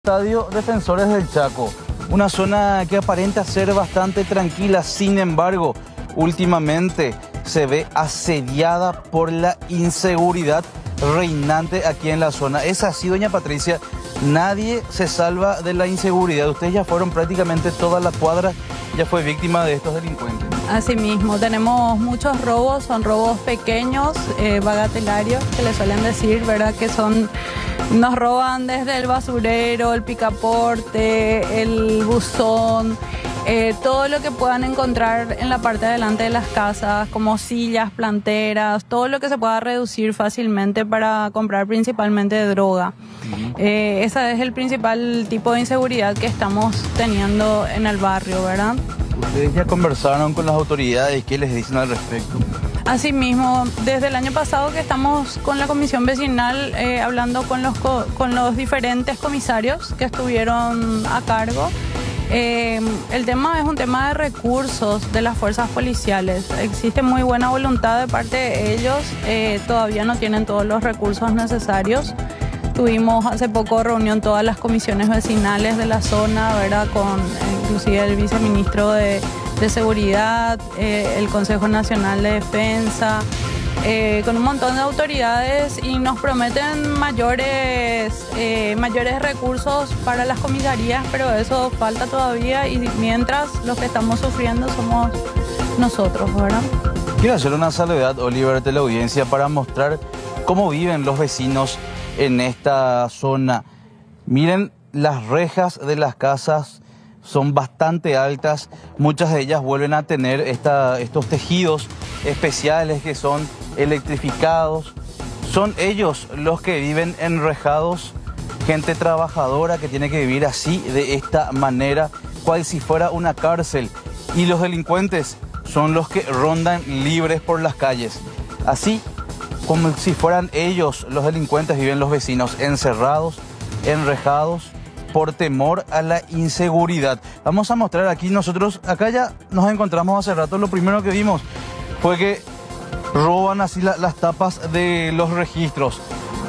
Estadio Defensores del Chaco, una zona que aparenta ser bastante tranquila, sin embargo, últimamente se ve asediada por la inseguridad reinante aquí en la zona. Es así, doña Patricia, nadie se salva de la inseguridad. Ustedes ya fueron prácticamente toda la cuadra, ya fue víctima de estos delincuentes. Asimismo, tenemos muchos robos, son robos pequeños, bagatelarios, que le suelen decir, ¿verdad? Que son, nos roban desde el basurero, el picaporte, el buzón, todo lo que puedan encontrar en la parte de delante de las casas, como sillas, planteras, todo lo que se pueda reducir fácilmente para comprar principalmente droga. Ese es el principal tipo de inseguridad que estamos teniendo en el barrio, ¿verdad? ¿Ustedes ya conversaron con las autoridades? ¿Qué les dicen al respecto? Asimismo, desde el año pasado que estamos con la comisión vecinal hablando con los diferentes comisarios que estuvieron a cargo. El tema es un tema de recursos de las fuerzas policiales. Existe muy buena voluntad de parte de ellos, todavía no tienen todos los recursos necesarios. Tuvimos hace poco reunión todas las comisiones vecinales de la zona, ¿verdad? Con inclusive el viceministro de Seguridad, el Consejo Nacional de Defensa, con un montón de autoridades, y nos prometen mayores recursos para las comisarías, pero eso falta todavía, y mientras los que estamos sufriendo somos nosotros, ¿verdad? Quiero hacer una salvedad, Oliver, de la audiencia para mostrar cómo viven los vecinos en esta zona. Miren, las rejas de las casas son bastante altas, muchas de ellas vuelven a tener estos tejidos especiales que son electrificados. Son ellos los que viven enrejados, gente trabajadora que tiene que vivir así, de esta manera, cual si fuera una cárcel. Y los delincuentes son los que rondan libres por las calles. Así como si fueran ellos los delincuentes, viven los vecinos encerrados, enrejados, por temor a la inseguridad. Vamos a mostrar aquí, nosotros acá ya nos encontramos hace rato. Lo primero que vimos fue que roban así las tapas de los registros,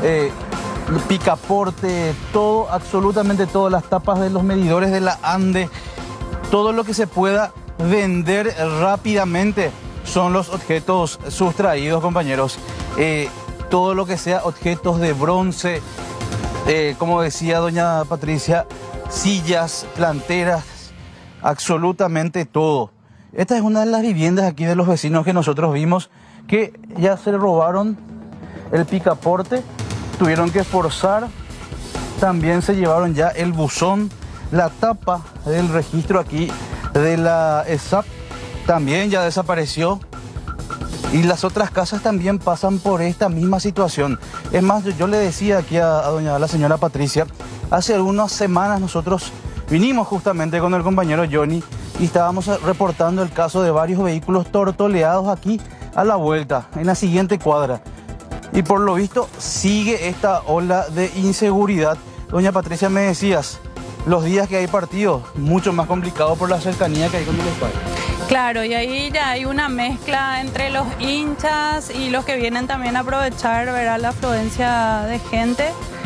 picaporte, todo, absolutamente todas las tapas de los medidores de la ANDE, todo lo que se pueda vender rápidamente son los objetos sustraídos, compañeros. Todo lo que sea objetos de bronce, como decía doña Patricia, sillas, planteras, absolutamente todo. Esta es una de las viviendas aquí de los vecinos que nosotros vimos que ya se robaron el picaporte, tuvieron que forzar, también se llevaron ya el buzón, la tapa del registro aquí de la ESAP también ya desapareció. Y las otras casas también pasan por esta misma situación. Es más, yo le decía aquí a la señora Patricia, hace algunas semanas nosotros vinimos justamente con el compañero Johnny y estábamos reportando el caso de varios vehículos tortoleados aquí a la vuelta, en la siguiente cuadra. Y por lo visto sigue esta ola de inseguridad. Doña Patricia, me decías, los días que hay partidos, mucho más complicado por la cercanía que hay con el estadio. Claro, y ahí ya hay una mezcla entre los hinchas y los que vienen también a aprovechar, ¿verdad?, la afluencia de gente.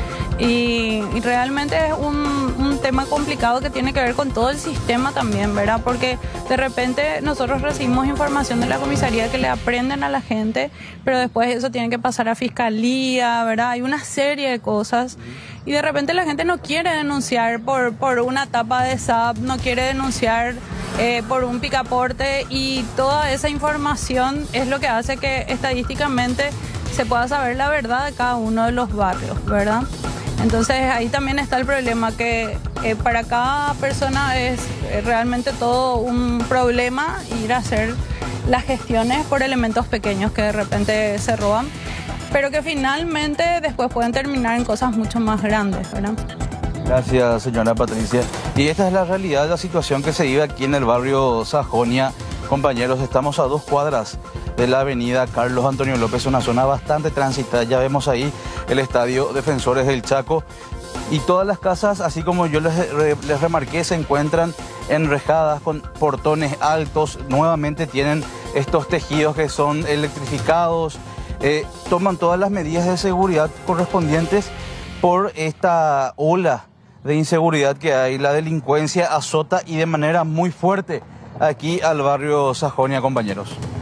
Y realmente es un tema complicado que tiene que ver con todo el sistema también, ¿verdad? Porque de repente nosotros recibimos información de la comisaría que le aprenden a la gente, pero después eso tiene que pasar a fiscalía, ¿verdad? Hay una serie de cosas. Y de repente la gente no quiere denunciar por una tapa de SAP, no quiere denunciar por un picaporte, y toda esa información es lo que hace que estadísticamente se pueda saber la verdad de cada uno de los barrios, ¿verdad? Entonces ahí también está el problema, que para cada persona es realmente todo un problema ir a hacer las gestiones por elementos pequeños que de repente se roban, pero que finalmente después pueden terminar en cosas mucho más grandes, ¿verdad? Gracias, señora Patricia. Y esta es la realidad de la situación que se vive aquí en el barrio Sajonia. Compañeros, estamos a 2 cuadras de la avenida Carlos Antonio López, una zona bastante transitada. Ya vemos ahí el Estadio Defensores del Chaco. Y todas las casas, así como yo les remarqué, se encuentran enrejadas con portones altos. Nuevamente tienen estos tejidos que son electrificados. Toman todas las medidas de seguridad correspondientes por esta ola de inseguridad que hay. La delincuencia azota y de manera muy fuerte aquí al barrio Sajonia, compañeros.